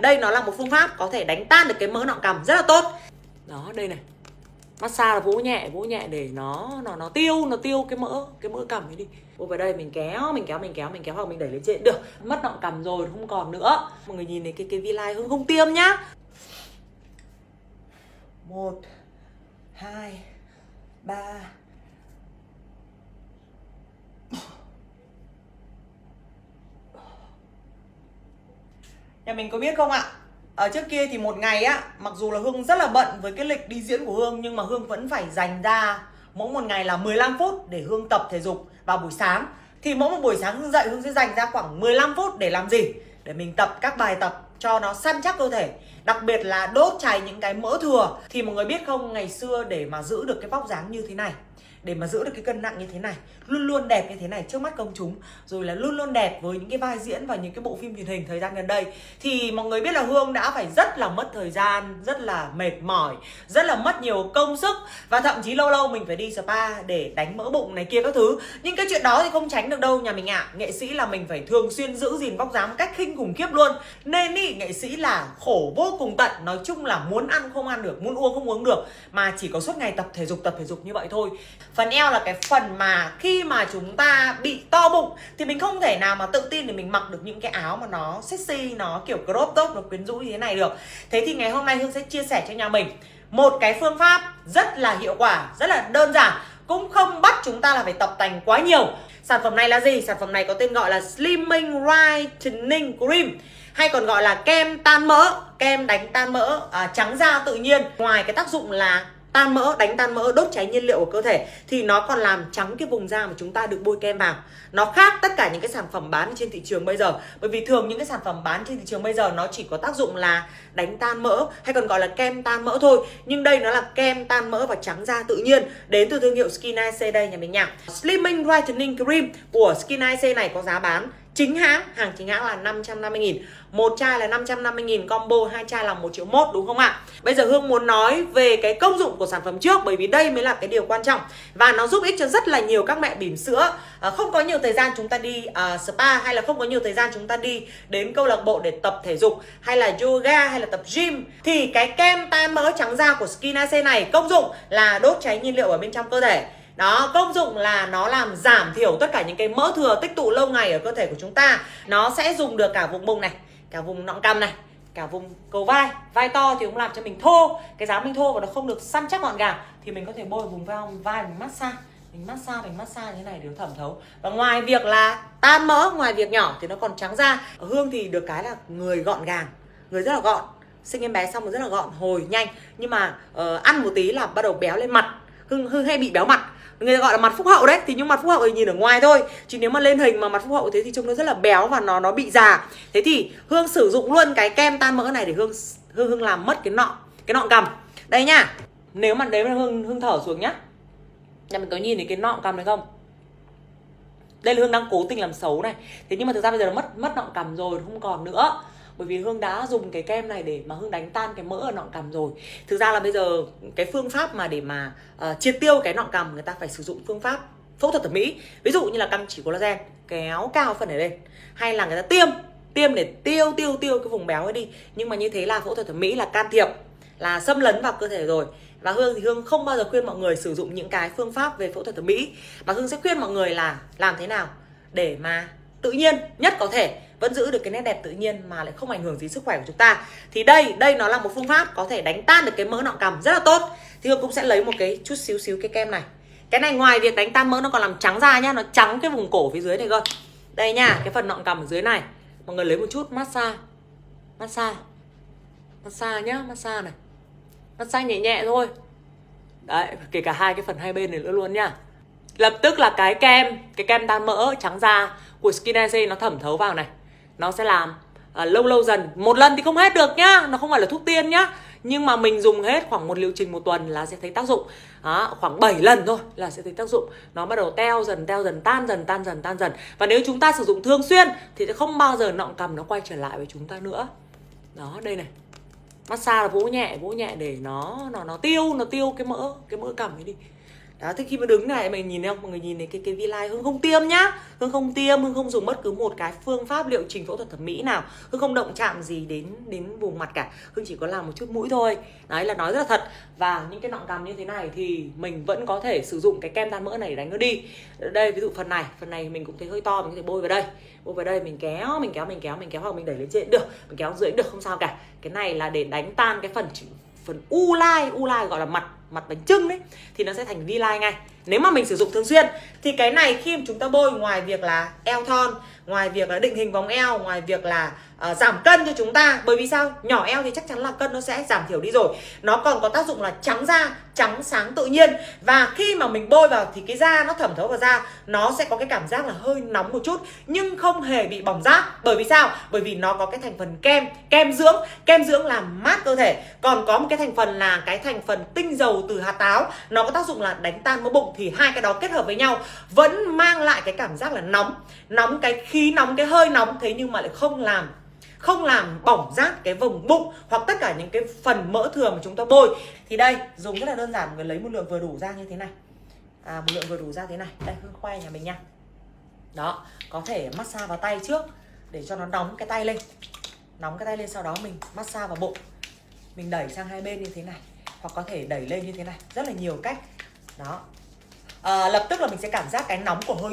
Đây nó là một phương pháp có thể đánh tan được cái mỡ nọng cằm rất là tốt. Đó, đây này. Massage là vỗ nhẹ để nó tiêu cái mỡ cằm ấy đi. Vỗ vào đây mình kéo hoặc mình đẩy lên trên được. Mất nọng cằm rồi không còn nữa. Mọi người nhìn thấy cái V-line Hương không tiêm nhá. 1 2 3. Nhà mình có biết không ạ? Ở trước kia thì một ngày á, mặc dù là Hương rất là bận với cái lịch đi diễn của Hương, nhưng mà Hương vẫn phải dành ra mỗi một ngày là 15 phút để Hương tập thể dục vào buổi sáng. Thì mỗi một buổi sáng Hương dậy, Hương sẽ dành ra khoảng 15 phút để làm gì? Để mình tập các bài tập cho nó săn chắc cơ thể, đặc biệt là đốt cháy những cái mỡ thừa. Thì mọi người biết không, ngày xưa để mà giữ được cái vóc dáng như thế này, để mà giữ được cái cân nặng như thế này, luôn luôn đẹp như thế này trước mắt công chúng, rồi là luôn luôn đẹp với những cái vai diễn và những cái bộ phim truyền hình thời gian gần đây, thì mọi người biết là Hương đã phải rất là mất thời gian, rất là mệt mỏi, rất là mất nhiều công sức, và thậm chí lâu lâu mình phải đi spa để đánh mỡ bụng này kia các thứ. Nhưng cái chuyện đó thì không tránh được đâu nhà mình ạ. Nghệ sĩ là mình phải thường xuyên giữ gìn vóc dáng một cách kinh khủng khiếp luôn, nên ý nghệ sĩ là khổ vô cùng tận. Nói chung là muốn ăn không ăn được, muốn uống không uống được, mà chỉ có suốt ngày tập thể dục như vậy thôi. Phần eo là cái phần mà khi mà chúng ta bị to bụng thì mình không thể nào mà tự tin để mình mặc được những cái áo mà nó sexy, nó kiểu crop top, nó quyến rũ như thế này được. Thế thì ngày hôm nay Hương sẽ chia sẻ cho nhà mình một cái phương pháp rất là hiệu quả, rất là đơn giản, cũng không bắt chúng ta là phải tập tành quá nhiều. Sản phẩm này là gì? Sản phẩm này có tên gọi là Slimming Whitening Cream, hay còn gọi là kem tan mỡ, kem đánh tan mỡ trắng da tự nhiên. Ngoài cái tác dụng là tan mỡ, đánh tan mỡ, đốt cháy nhiên liệu của cơ thể, thì nó còn làm trắng cái vùng da mà chúng ta được bôi kem vào. Nó khác tất cả những cái sản phẩm bán trên thị trường bây giờ. Bởi vì thường những cái sản phẩm bán trên thị trường bây giờ nó chỉ có tác dụng là đánh tan mỡ, hay còn gọi là kem tan mỡ thôi. Nhưng đây nó là kem tan mỡ và trắng da tự nhiên, đến từ thương hiệu Skin IC đây nhà mình nha. Slimming Whitening Cream của Skin IC này có giá bán chính hãng, hàng chính hãng là 550.000. Một chai là 550.000, combo 2 chai là 1,1 triệu đúng không ạ? Bây giờ Hương muốn nói về cái công dụng của sản phẩm trước, bởi vì đây mới là cái điều quan trọng. Và nó giúp ích cho rất là nhiều các mẹ bỉm sữa, không có nhiều thời gian chúng ta đi spa, hay là không có nhiều thời gian chúng ta đi đến câu lạc bộ để tập thể dục, hay là yoga, hay là tập gym. Thì cái kem tan mỡ trắng da của Skin IC này công dụng là đốt cháy nhiên liệu ở bên trong cơ thể. Đó, công dụng là nó làm giảm thiểu tất cả những cái mỡ thừa tích tụ lâu ngày ở cơ thể của chúng ta. Nó sẽ dùng được cả vùng bụng này, cả vùng nọng cằm này, cả vùng cầu vai. Vai to thì cũng làm cho mình thô, cái dáng mình thô và nó không được săn chắc gọn gàng, thì mình có thể bôi vùng vai mình massage. Mình massage như này để nó thẩm thấu. Và ngoài việc là tan mỡ, ngoài việc nhỏ thì nó còn trắng da. Ở Hương thì được cái là người gọn gàng, người rất là gọn. Sinh em bé xong rồi rất là gọn, hồi nhanh. Nhưng mà ăn một tí là bắt đầu béo lên mặt. Hương hay bị béo mặt, người ta gọi là mặt phúc hậu đấy. Thì nhưng mặt phúc hậu thì nhìn ở ngoài thôi, chứ nếu mà lên hình mà mặt phúc hậu thế thì trông nó rất là béo và nó bị già. Thế thì Hương sử dụng luôn cái kem tan mỡ này để Hương làm mất cái nọng cằm. Đây nhá. Nếu mà Hương thở xuống nhá, nhà mình có nhìn thấy cái nọng cằm này không? Đây là Hương đang cố tình làm xấu này. Thế nhưng mà thực ra bây giờ nó mất nọng cằm rồi, không còn nữa. Bởi vì Hương đã dùng cái kem này để mà Hương đánh tan cái mỡ ở nọng cằm rồi. Thực ra là bây giờ cái phương pháp mà để mà triệt tiêu cái nọng cằm, người ta phải sử dụng phương pháp phẫu thuật thẩm mỹ. Ví dụ như là căm chỉ collagen, kéo cao phần này lên, hay là người ta tiêm để tiêu cái vùng béo ấy đi. Nhưng mà như thế là phẫu thuật thẩm mỹ, là can thiệp, là xâm lấn vào cơ thể rồi. Và Hương thì Hương không bao giờ khuyên mọi người sử dụng những cái phương pháp về phẫu thuật thẩm mỹ, mà Hương sẽ khuyên mọi người là làm thế nào để mà tự nhiên nhất có thể, vẫn giữ được cái nét đẹp tự nhiên mà lại không ảnh hưởng gì sức khỏe của chúng ta. Thì đây nó là một phương pháp có thể đánh tan được cái mỡ nọng cằm rất là tốt. Thì Hương cũng sẽ lấy một cái chút xíu cái kem này. Cái này ngoài việc đánh tan mỡ nó còn làm trắng da nhá, nó trắng cái vùng cổ phía dưới này cơ. Đây nha, cái phần nọng cằm ở dưới này. Mọi người lấy một chút massage nhá, massage này. Massage nhẹ nhẹ thôi. Đấy, kể cả hai cái phần hai bên này nữa luôn nha. Lập tức là cái kem tan mỡ trắng da của Skin IC nó thẩm thấu vào này. Nó sẽ làm lâu dần. Một lần thì không hết được nhá, nó không phải là thuốc tiên nhá. Nhưng mà mình dùng hết khoảng một liệu trình một tuần là sẽ thấy tác dụng. Đó, khoảng 7 lần thôi là sẽ thấy tác dụng. Nó bắt đầu teo dần, tan dần. Và nếu chúng ta sử dụng thường xuyên thì sẽ không bao giờ nọng cằm nó quay trở lại với chúng ta nữa. Đó, đây này. Massage là vỗ nhẹ để nó tiêu cái mỡ cằm ấy đi. Đó, thì khi mà đứng này mình nhìn thấy không, mọi người nhìn thấy cái V-line Hương không tiêm nhá. Hương không tiêm, Hương không dùng bất cứ một cái phương pháp liệu trình phẫu thuật thẩm mỹ nào. Hương không động chạm gì đến vùng mặt cả. Hương chỉ có làm một chút mũi thôi. Đấy là nói rất là thật. Và những cái nọng cằm như thế này thì mình vẫn có thể sử dụng cái kem tan mỡ này để đánh nó đi. Đây ví dụ phần này mình cũng thấy hơi to, mình có thể bôi vào đây. Bôi vào đây mình kéo hoặc mình đẩy lên trên được, mình kéo dưới cũng được, không sao cả. Cái này là để đánh tan cái phần U-line gọi là mặt bánh chưng đấy, thì nó sẽ thành V-line ngay. Nếu mà mình sử dụng thường xuyên thì cái này khi mà chúng ta bôi, ngoài việc là eo thon, ngoài việc là định hình vòng eo, ngoài việc là giảm cân cho chúng ta, bởi vì sao? Nhỏ eo thì chắc chắn là cân nó sẽ giảm thiểu đi rồi. Nó còn có tác dụng là trắng da, trắng sáng tự nhiên. Và khi mà mình bôi vào thì cái da nó thẩm thấu vào da, nó sẽ có cái cảm giác là hơi nóng một chút nhưng không hề bị bỏng rát. Bởi vì sao? Bởi vì nó có cái thành phần kem dưỡng làm mát cơ thể. Còn có một cái thành phần là cái thành phần tinh dầu từ hạt táo, nó có tác dụng là đánh tan mỡ bụng. Thì hai cái đó kết hợp với nhau vẫn mang lại cái cảm giác là nóng cái khí nóng, cái hơi nóng, thế nhưng mà lại không làm bỏng rát cái vùng bụng hoặc tất cả những cái phần mỡ thừa mà chúng ta bôi. Thì đây dùng rất là đơn giản, người lấy một lượng vừa đủ ra như thế này, một lượng vừa đủ ra thế này. Đây Hương khoe nhà mình nha. Đó, có thể massage vào tay trước để cho nó nóng cái tay lên, sau đó mình massage vào bụng, mình đẩy sang hai bên như thế này, hoặc có thể đẩy lên như thế này, rất là nhiều cách. Đó, lập tức là mình sẽ cảm giác cái nóng của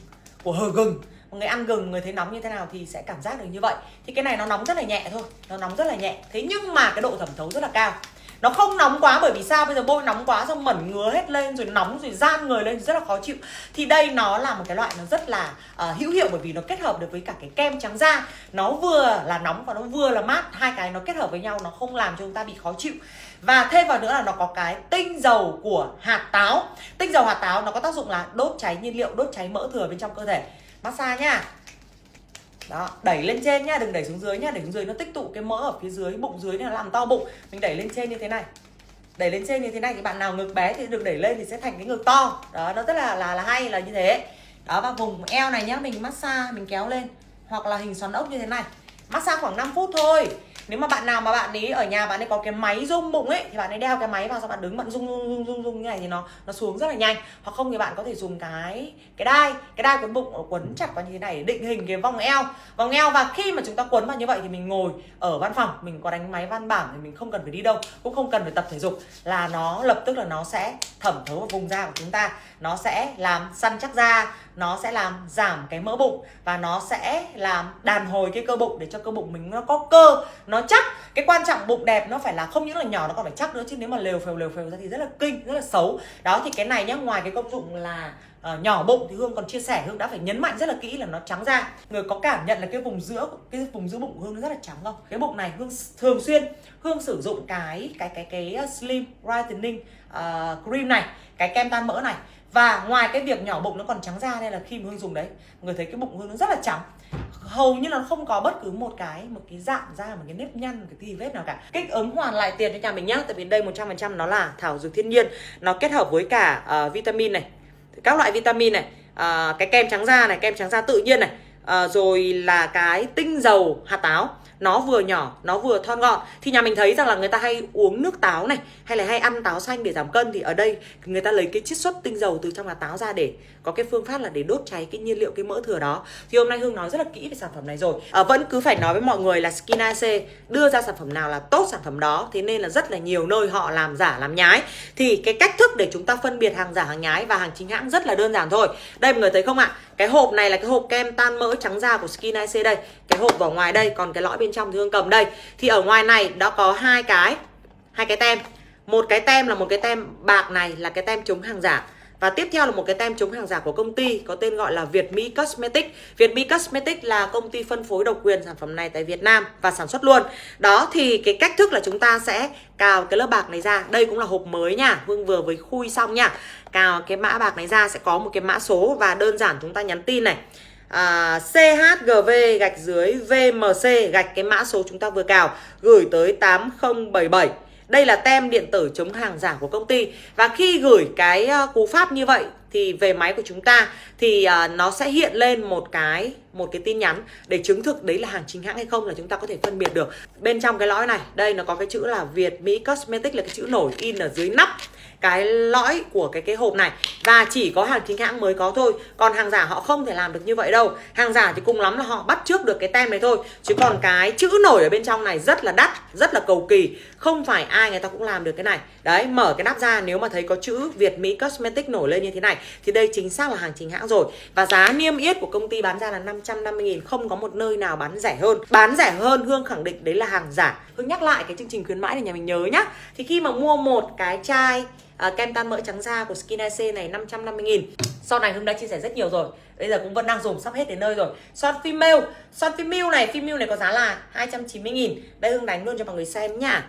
hờ gừng. Mọi người ăn gừng, người thấy nóng như thế nào thì sẽ cảm giác được như vậy. Thì cái này nó nóng rất là nhẹ thôi, nó nóng rất là nhẹ. Thế nhưng mà cái độ thẩm thấu rất là cao. Nó không nóng quá, bởi vì sao? Bây giờ bôi nóng quá xong mẩn ngứa hết lên, rồi nóng rồi gian người lên, rất là khó chịu. Thì đây nó là một cái loại nó rất là hữu hiệu, bởi vì nó kết hợp được với cả cái kem trắng da. Nó vừa là nóng và nó vừa là mát. Hai cái nó kết hợp với nhau, nó không làm cho chúng ta bị khó chịu. Và thêm vào nữa là nó có cái tinh dầu của hạt táo. Tinh dầu hạt táo nó có tác dụng là đốt cháy nhiên liệu, đốt cháy mỡ thừa bên trong cơ thể. Massage nha. Đó, đẩy lên trên nhá, đừng đẩy xuống dưới nhá. Đẩy xuống dưới nó tích tụ cái mỡ ở phía dưới, bụng dưới này, nó làm to bụng. Mình đẩy lên trên như thế này. Đẩy lên trên như thế này, thì bạn nào ngực bé thì được đẩy lên thì sẽ thành cái ngực to. Đó, nó rất là hay là như thế. Đó, và vùng eo này nhá, mình massage, mình kéo lên, hoặc là hình xoắn ốc như thế này. Massage khoảng 5 phút thôi. Nếu mà bạn nào mà bạn ấy ở nhà bạn ấy có cái máy rung bụng ấy, thì bạn ấy đeo cái máy vào, sau bạn đứng bạn rung như này thì nó xuống rất là nhanh. Hoặc không thì bạn có thể dùng cái đai quấn bụng quấn chặt vào như thế này để định hình cái vòng eo. Và khi mà chúng ta quấn vào như vậy thì mình ngồi ở văn phòng, mình có đánh máy văn bản thì mình không cần phải đi đâu, cũng không cần phải tập thể dục, là nó lập tức là nó sẽ thẩm thấu vào vùng da của chúng ta. Nó sẽ làm săn chắc da, nó sẽ làm giảm cái mỡ bụng, và nó sẽ làm đàn hồi cái cơ bụng để cho cơ bụng mình nó có cơ, nó chắc. Cái quan trọng bụng đẹp nó phải là không những là nhỏ, nó còn phải chắc nữa, chứ nếu mà lều phèo ra thì rất là kinh, rất là xấu. Đó, thì cái này nhá, ngoài cái công dụng là nhỏ bụng thì Hương còn chia sẻ, Hương đã phải nhấn mạnh rất là kỹ là nó trắng da. Người có cảm nhận là cái vùng giữa bụng của Hương nó rất là trắng không? Cái bụng này Hương thường xuyên sử dụng cái Slim Brightening Cream này, cái kem tan mỡ này. Và ngoài cái việc nhỏ bụng nó còn trắng da, nên là khi mà Hương dùng đấy, người thấy cái bụng Hương nó rất là trắng. Hầu như là không có bất cứ một cái dạng da, một cái nếp nhăn, một cái tí vết nào cả. Kích ứng hoàn lại tiền cho nhà mình nhá. Tại vì đây 100% nó là thảo dược thiên nhiên, nó kết hợp với cả vitamin này, các loại vitamin này, cái kem trắng da này, kem trắng da tự nhiên này, rồi là cái tinh dầu hạt táo. Nó vừa nhỏ, nó vừa thon gọn. Thì nhà mình thấy rằng là người ta hay uống nước táo này, hay là hay ăn táo xanh để giảm cân. Thì ở đây người ta lấy cái chiết xuất tinh dầu từ trong hạt táo ra để có cái phương pháp là để đốt cháy cái nhiên liệu, cái mỡ thừa đó. Thì hôm nay Hương nói rất là kỹ về sản phẩm này rồi. Vẫn cứ phải nói với mọi người là Skin AC đưa ra sản phẩm nào là tốt sản phẩm đó. Thế nên là rất là nhiều nơi họ làm giả, làm nhái. Thì cái cách thức để chúng ta phân biệt hàng giả, hàng nhái và hàng chính hãng rất là đơn giản thôi. Đây mọi người thấy không ạ? Cái hộp này là cái hộp kem tan mỡ trắng da của Skin AC đây. Cái hộp ở ngoài đây, còn cái lõi bên trong thì Hương cầm đây. Thì ở ngoài này đã có hai cái tem. Một cái tem là một cái tem bạc này, là cái tem chống hàng giả. Và tiếp theo là một cái tem chống hàng giả của công ty có tên gọi là Việt Mỹ Cosmetics. Việt Mỹ Cosmetics là công ty phân phối độc quyền sản phẩm này tại Việt Nam và sản xuất luôn. Đó, thì cái cách thức là chúng ta sẽ cào cái lớp bạc này ra. Đây cũng là hộp mới nha, Hương vừa mới khui xong nha. Cào cái mã bạc này ra sẽ có một cái mã số, và đơn giản chúng ta nhắn tin này, CHGV-VMC gạch cái mã số chúng ta vừa cào, gửi tới 8077. Đây là tem điện tử chống hàng giả của công ty. Và khi gửi cái cú pháp như vậy thì về máy của chúng ta thì nó sẽ hiện lên một cái tin nhắn để chứng thực đấy là hàng chính hãng hay không, là chúng ta có thể phân biệt được. Bên trong cái lõi này, đây nó có cái chữ là Việt Mỹ Cosmetics, là cái chữ nổi in ở dưới nắp cái lõi của cái hộp này, và chỉ có hàng chính hãng mới có thôi. Còn hàng giả họ không thể làm được như vậy đâu. Hàng giả thì cùng lắm là họ bắt chước được cái tem này thôi, chứ còn cái chữ nổi ở bên trong này rất là đắt, rất là cầu kỳ, không phải ai người ta cũng làm được cái này. Đấy, mở cái nắp ra, nếu mà thấy có chữ Việt Mỹ Cosmetics nổi lên như thế này thì đây chính xác là hàng chính hãng rồi. Và giá niêm yết của công ty bán ra là 550.000, không có một nơi nào bán rẻ hơn. Bán rẻ hơn Hương khẳng định đấy là hàng giả. Hương nhắc lại cái chương trình khuyến mãi để nhà mình nhớ nhá. Thì khi mà mua một cái chai kem tan mỡ trắng da của Skin AC này 550.000. Sau này Hương đã chia sẻ rất nhiều rồi, bây giờ cũng vẫn đang dùng, sắp hết đến nơi rồi. Son Female này có giá là 290.000. Đây Hương đánh luôn cho mọi người xem nhá.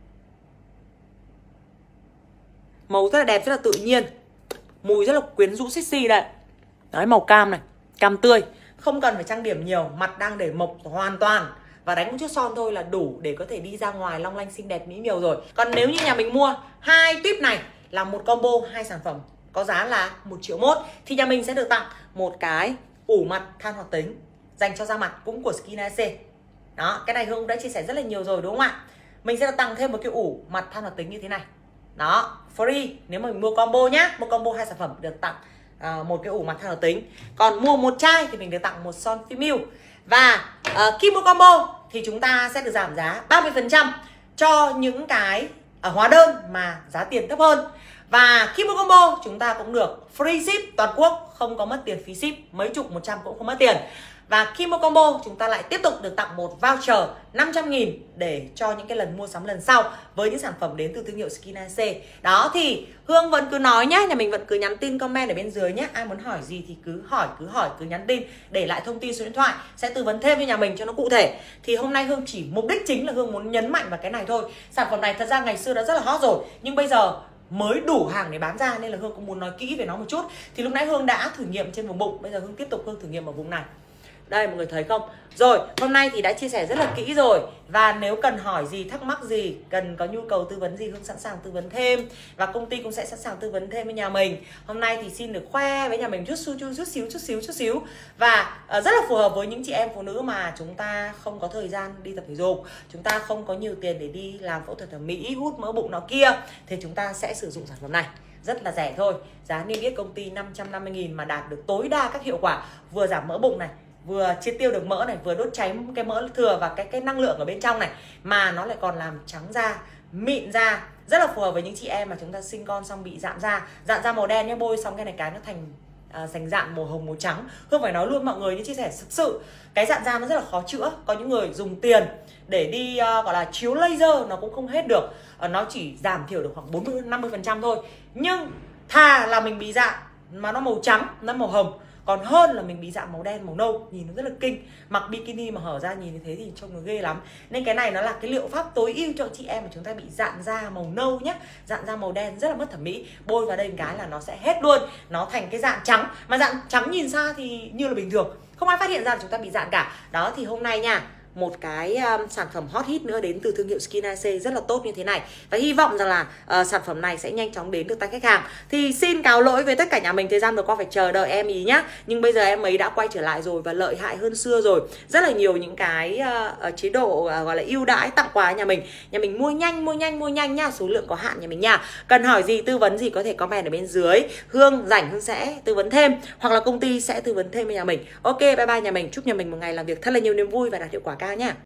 Màu rất là đẹp, rất là tự nhiên, mùi rất là quyến rũ sexy đây. Đấy, màu cam này, cam tươi, không cần phải trang điểm nhiều, mặt đang để mộc hoàn toàn, và đánh một chút son thôi là đủ để có thể đi ra ngoài long lanh xinh đẹp mỹ miều rồi. Còn nếu như nhà mình mua 2 tuyếp này là một combo 2 sản phẩm có giá là 1,1 triệu thì nhà mình sẽ được tặng một cái ủ mặt than hoạt tính dành cho da mặt cũng của Skin AC. Đó, cái này Hương đã chia sẻ rất là nhiều rồi đúng không ạ? Mình sẽ được tặng thêm một cái ủ mặt than hoạt tính như thế này. Đó, free nếu mà mình mua combo nhá, mua combo 2 sản phẩm được tặng một cái ủ mặt than hoạt tính. Còn mua một chai thì mình được tặng một son Female. Và khi mua combo thì chúng ta sẽ được giảm giá 30% cho những cái hóa đơn mà giá tiền thấp hơn. Và khi mua combo chúng ta cũng được free ship toàn quốc, không có mất tiền phí ship, mấy chục 100 cũng không mất tiền. Và khi mua combo chúng ta lại tiếp tục được tặng một voucher 500.000 để cho những cái lần mua sắm lần sau với những sản phẩm đến từ thương hiệu Skin AC. Đó thì Hương vẫn cứ nói nhá, nhà mình vẫn cứ nhắn tin comment ở bên dưới nhé. Ai muốn hỏi gì thì cứ hỏi, cứ nhắn tin, để lại thông tin số điện thoại, sẽ tư vấn thêm cho nhà mình cho nó cụ thể. Thì hôm nay Hương chỉ mục đích chính là Hương muốn nhấn mạnh vào cái này thôi. Sản phẩm này thật ra ngày xưa đã rất là hot rồi, nhưng bây giờ mới đủ hàng để bán ra nên là Hương cũng muốn nói kỹ về nó một chút. Thì lúc nãy Hương đã thử nghiệm trên vùng bụng, bây giờ Hương tiếp tục Hương thử nghiệm ở vùng này. Đây mọi người thấy không? Rồi, hôm nay thì đã chia sẻ rất là kỹ rồi. Và nếu cần hỏi gì, thắc mắc gì, cần có nhu cầu tư vấn gì, Hương sẵn sàng tư vấn thêm. Và công ty cũng sẽ sẵn sàng tư vấn thêm với nhà mình. Hôm nay thì xin được khoe với nhà mình chút xíu. Và rất là phù hợp với những chị em phụ nữ mà chúng ta không có thời gian đi tập thể dục, chúng ta không có nhiều tiền để đi làm phẫu thuật thẩm mỹ, hút mỡ bụng nọ kia, thì chúng ta sẽ sử dụng sản phẩm này. Rất là rẻ thôi. Giá niêm yết công ty 550.000 mà đạt được tối đa các hiệu quả, vừa giảm mỡ bụng này, vừa triệt tiêu được mỡ này, vừa đốt cháy cái mỡ thừa và cái năng lượng ở bên trong này, mà nó lại còn làm trắng da, mịn da, rất là phù hợp với những chị em mà chúng ta sinh con xong bị dạn da màu đen nhá, bôi xong cái này cái nó thành dành dạn màu hồng màu trắng. Hương phải nói luôn mọi người, như chia sẻ thực sự cái dạn da nó rất là khó chữa. Có những người dùng tiền để đi gọi là chiếu laser nó cũng không hết được, nó chỉ giảm thiểu được khoảng 40-50% thôi. Nhưng thà là mình bị dạn mà nó màu trắng, nó màu hồng, còn hơn là mình bị dạn màu đen, màu nâu, nhìn nó rất là kinh. Mặc bikini mà hở ra nhìn như thế thì trông nó ghê lắm. Nên cái này nó là cái liệu pháp tối ưu cho chị em mà chúng ta bị dạn da màu nâu nhé. Dạn da màu đen rất là mất thẩm mỹ. Bôi vào đây một cái là nó sẽ hết luôn, nó thành cái dạn trắng. Mà dạn trắng nhìn xa thì như là bình thường, không ai phát hiện ra là chúng ta bị dạn cả. Đó thì hôm nay nha, một cái sản phẩm hot hit nữa đến từ thương hiệu Skin AC rất là tốt như thế này. Và hy vọng rằng là sản phẩm này sẽ nhanh chóng đến được tay khách hàng. Thì xin cáo lỗi với tất cả nhà mình, thời gian vừa qua phải chờ đợi em ý nhá. Nhưng bây giờ em ấy đã quay trở lại rồi và lợi hại hơn xưa rồi. Rất là nhiều những cái chế độ gọi là ưu đãi tặng quà nhà mình. Nhà mình mua nhanh nha, số lượng có hạn nhà mình nha. Cần hỏi gì, tư vấn gì có thể comment ở bên dưới. Hương rảnh Hương sẽ tư vấn thêm, hoặc là công ty sẽ tư vấn thêm với nhà mình. Ok, bye bye nhà mình. Chúc nhà mình một ngày làm việc thật là nhiều niềm vui và đạt hiệu quả cao nha.